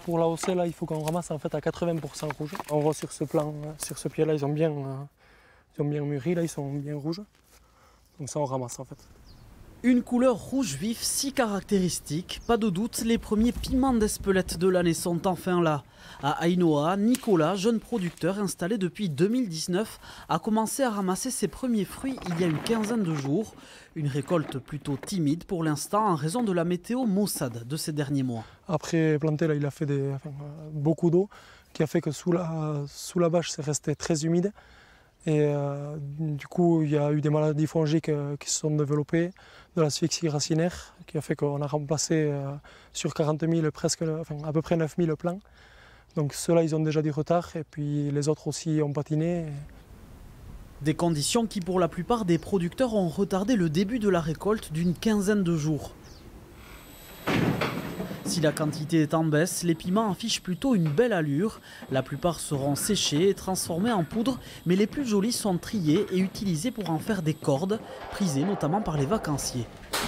pour la hausser, là, il faut qu'on ramasse en fait à 80% rouge. On voit sur ce plan, sur ce pied-là, ils ont bien mûri, là, ils sont bien rouges. Donc ça, on ramasse en fait. Une couleur rouge vif si caractéristique, pas de doute, les premiers piments d'Espelette de l'année sont enfin là. À Ainhoa, Nicolas, jeune producteur installé depuis 2019, a commencé à ramasser ses premiers fruits il y a une quinzaine de jours. Une récolte plutôt timide pour l'instant en raison de la météo maussade de ces derniers mois. Après planter, là, il a fait beaucoup d'eau, qui a fait que sous la bâche, c'est resté très humide. Et du coup, il y a eu des maladies fongiques qui se sont développées, de l'asphyxie racinaire, qui a fait qu'on a remplacé sur 40 000, à peu près 9 000 plants. Donc ceux-là, ils ont déjà du retard, et puis les autres aussi ont patiné. Des conditions qui, pour la plupart des producteurs, ont retardé le début de la récolte d'une quinzaine de jours. Si la quantité est en baisse, les piments affichent plutôt une belle allure. La plupart seront séchés et transformés en poudre, mais les plus jolis sont triés et utilisés pour en faire des cordes, prisées notamment par les vacanciers.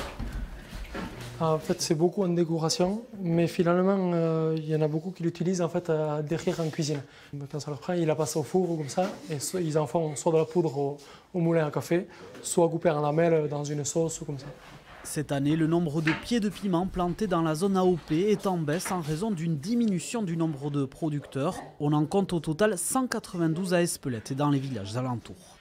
En fait, c'est beaucoup en décoration, mais finalement, il y en a beaucoup qui l'utilisent en fait, derrière en cuisine. Quand ça leur prend, ils la passent au four ou comme ça, et ils en font soit de la poudre au moulin à café, soit coupée en lamelles dans une sauce ou comme ça. Cette année, le nombre de pieds de piment plantés dans la zone AOP est en baisse en raison d'une diminution du nombre de producteurs. On en compte au total 192 à Espelette et dans les villages alentours.